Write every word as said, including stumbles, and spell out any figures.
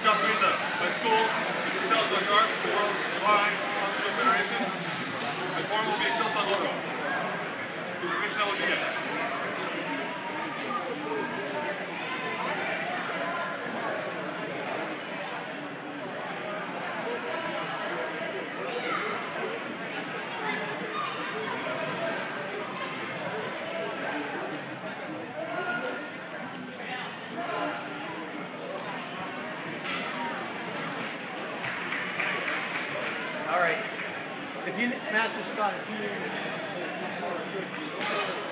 Jump Visa. My school, Chil is the world's wide Hospital Federation. My form will be a Chil logo. Supervision will be it. All right. If you, Master Scott, if you